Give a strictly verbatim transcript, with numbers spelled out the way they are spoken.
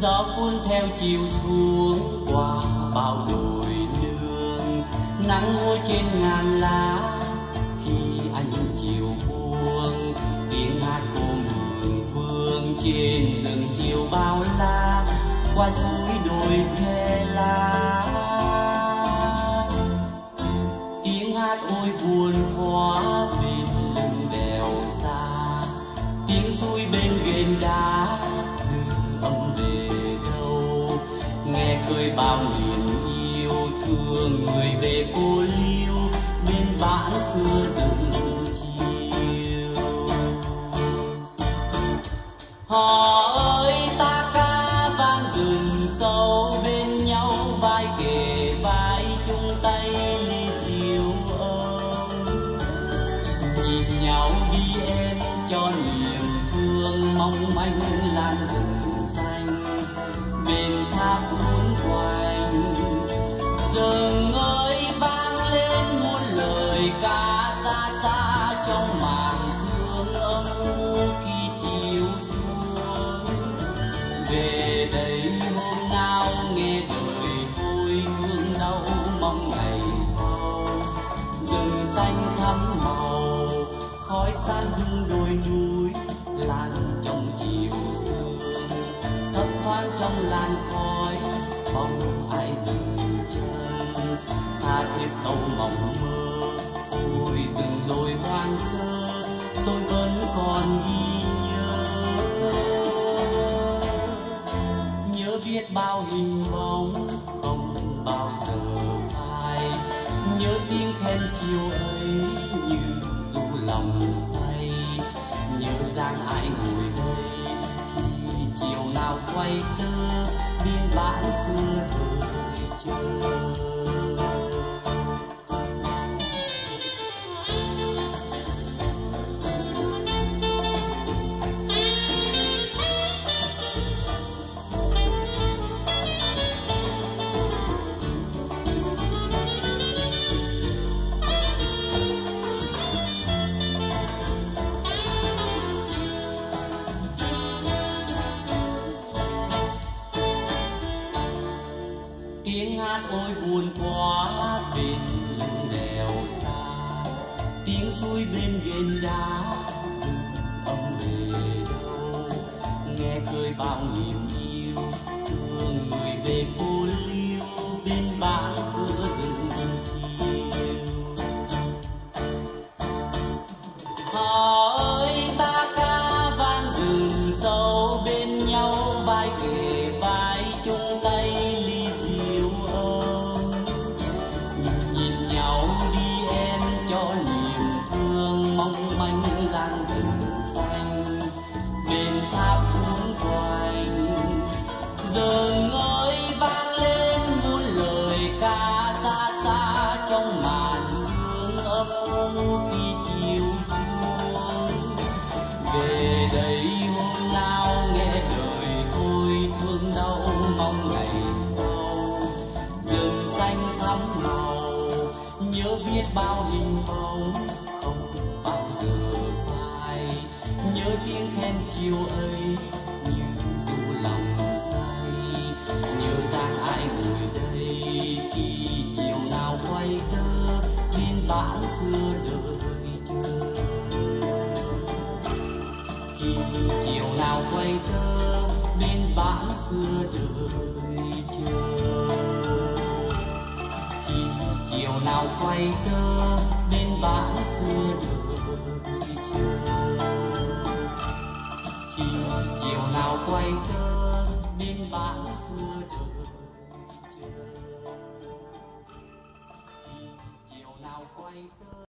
gió cuốn theo chiều xuống qua bao đồi nương, nắng ngồi trên ngàn lá khi ánh chiều buông, tiếng hát cô mường vương trên rừng chiều bao la qua suối đồi khe lá. Tiếng hát ôi buồn quá bên lưng đèo xa, tiếng suối bên ghềnh đá dư âm về đâu, nghe cười bao niềm yêu thương người về cô liêu bên bản xưa rừng chiều. Họ ơi ta ca vang rừng sâu bên nhau vai kề vai chung tay ly diệu âu, nhìn nhau đi em cho niềm thương mong manh lan rừng xanh bên tháp cuốn quanh. Rừng ơi vang lên muôn lời ca xa xa trong màn sương âm u khi chiều xuống. Về đây hôm nào nghe đời thôi thương đau mong ngày sau, rừng xanh thắm màu khói san hương đồi núi lan trong chiều sương, thấp thoáng trong làn khói bóng ai dừng chân, tha thiết câu mộng mơ ôi rừng đồi hoang sơ tôi vẫn còn ghi nhớ. Nhớ biết bao hình bóng không bao giờ phai, nhớ tiếng khen chiều ấy như du lòng say, nhớ dáng ai ngồi đây khi chiều nào quay tơ biên bản xưa thời chờ. Tiếng hát ôi buồn quá bên lưng đèo xa, tiếng suối bên ghềnh đá rừng âm về đâu, nghe cười bao niềm yêu thương người về cô liêu bên bản xưa rừng chiều. Họ ơi ta ca vang rừng sâu bên nhau vai kề vai chung tay ly diệu âu, nhìn nhau đi em cho niềm thương mong manh lan rừng xanh bên tháp cuốn quanh. Rừng ơi vang lên muôn lời ca xa xa trong màn sương âm u khi chiều xuống. Về đây hôm nào nghe đời thôi thương đau mong ngày sau, rừng xanh thắm màu nhớ biết bao hình bóng không bao giờ phai, nhớ tiếng khen chiều ấy như du lòng say, nhớ dáng ai ngồi đây khi chiều nào quay tơ biên bản xưa đời chờ. Khi chiều nào quay tơ bên bản xưa đời chờ, khi chiều nào quay tơ bên bản xưa đời chờ, khi chiều nào quay tơ bên bản xưa đời chờ, khi chiều nào quay tơ